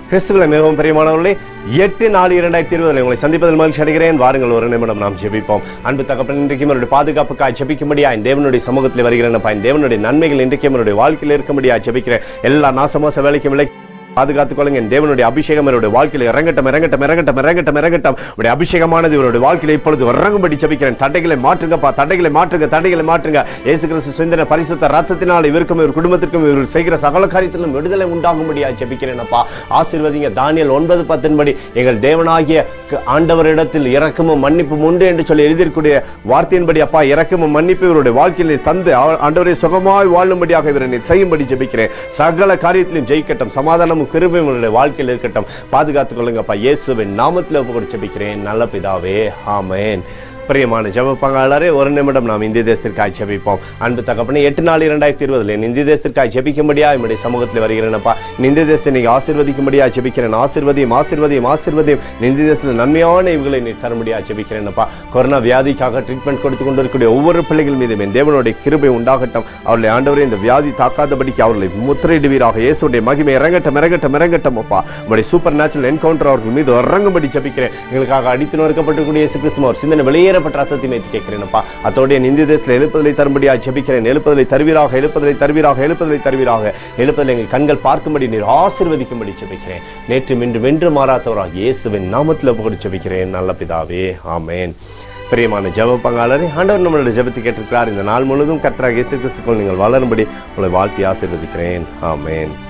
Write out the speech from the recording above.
கிறிஸ்துவில் மிகவும் பிரியமானவர்களே, 8/4/2020 உங்களை சந்திப்பதில் மகிழ்ச்சி அடைகிறேன். வாருங்கள், ஒரு நிமிடம் நாம் ஜெபிப்போம். அன்பு தகப்பன், இன்றைக்கும் என்னுடைய பாதுகாப்புக்காய் ஜெபிக்கும்படியா தேவனுடைய சமூகத்தில் வருகிறேன். தேவனுடைய நன்மைகள் இன்றைக்கும் என்னுடைய வாழ்க்கையில் இருக்கும்படியா ஜெபிக்கிறேன். எல்லா நாசமோச வேலைக்கும் விலை பாதுகாத்துக் கொள்ளுங்க. தேவனுடைய அபிஷேகம் என்னுடைய வாழ்க்கையில் இறங்கட்டும், இறங்கட்டும், இறங்கட்டும், இறங்கட்டும், இறங்கட்டும். உடைய அபிஷேகமானது இவருடைய வாழ்க்கையில் இப்பொழுது இறங்கும்படி ஜெபிக்கிறேன். தடைகளை மாற்றுங்கப்பா, தடைகளை மாற்றுங்க, தடைகளை மாற்றுங்க. இயேசு கிறிஸ்து சிந்தின பரிசுத்த ரத்தத்தினால் இவருக்கும் இவர் குடும்பத்திற்கும் இவர் செய்கிற சகல காரியத்திலும் விடுதலை உண்டாகும்படியா ஜெபிக்கிறேன். அப்பா ஆசீர்வதிங்க. தானியேல் 9:10 படி எங்கள் தேவனாகிய ஆண்டவரிடத்தில் இரக்கமும் மன்னிப்பும் உண்டு என்று சொல்லி எழுதியிருக்கூடிய வார்த்தையின்படி அப்பா இரக்கமும் மன்னிப்பு இவருடைய வாழ்க்கையில் தந்து ஆண்டவரை சுகமாய் வாழும்படியாக இவரை செய்யும்படி ஜெபிக்கிறேன். சகல காரியத்திலும் ஜெயிக்கட்டும், சமாதானமும் கிருபையும் உங்களுடைய வாழ்க்கையில் இருக்கட்டும். பாதுகாத்துக் கொள்ளுங்கப்பா. இயேசுவின் நாமத்தில் ஒப்புக்கொடுத்து ஜெபிக்கிறேன் நல்ல பிதாவே, ஆமென். பிரியமான ஜெப பங்காளரே, ஒரு நிமிடம் நாம் இந்திய தேசத்திற்காக ஜெபிப்போம். அன்பு தகப்பனே, 8/4/2020 இந்திய தேசத்திற்காக ஜெபிக்கும்படியா என்னுடைய சமூகத்தில் வருகிறேனப்பா. இந்திய தேசத்தை நீங்க ஆசீர்வதிக்கும்படியா ஜெபிக்கிறேன். ஆசீர்வதியும், ஆசீர்வதியும், ஆசீர்வதியும். இந்திய தேசத்தில் நன்மையான இவுகளை நீ தரும்படியா ஜெபிக்கிறேனப்பா. கொரோனா வியாதிக்காக ட்ரீட்மெண்ட் கொடுத்து கொண்டிருக்கக்கூடிய ஒவ்வொரு பிள்ளைகள் மீதும் என் தேவனுடைய கிருபை உண்டாகட்டும். அவர்களை ஆண்டவரே இந்த வியாதி தாக்காதபடிக்கு அவர்களை முத்திரையிடுவீராக. இயேசுடைய மகிமை இறங்கட்டும், இறங்கட்டும், இறங்கட்டும். அப்பா உங்களுடைய சூப்பர் நேச்சுரல் என்கவுண்டர் அவர்கள் மீது இறங்கும்படி ஜெபிக்கிறேன். எங்களுக்காக அடித்து நொறுக்கப்பட்டிருக்கூடிய இயேசு கிறிஸ்து அவர் சிந்தனை வெளியேற ரத்தத்தை மேய்த்து கேட்கிறேன்ப்பா. அதோட இந்திய தேசத்தில் எழுப்புதலை தரும்படியா ஜெபிக்கிறேன். எழுப்புதலை தருவீராக, எழுப்புதலை தருவீராக, எழுப்புதலை தருவீராக. எழுப்புதலை எங்கள் கண்கள் பார்க்கும்படி நீர் ஆசீர்வதிக்கும்படி ஜெபிக்கிறேன். நேற்று இன்று வென்று மாறாதவராக இயேசுவின் நாமத்தில் ஒப்புக்கொடுத்து ஜெபிக்கிறேன் நல்ல பிதாவே, ஆமென். பிரியமான ஜெப பங்காளரே, ஆண்டவர் நம்மளுடைய ஜெபத்தை கேட்டிருக்கிறார். இந்த நாள் முழுவதும் கர்த்தராகிய இயேசு கிறிஸ்துவுக்குள் நீங்கள் வளரும்படி உங்களை வாழ்த்தி ஆசீர்வதிக்கிறேன். ஆமென்.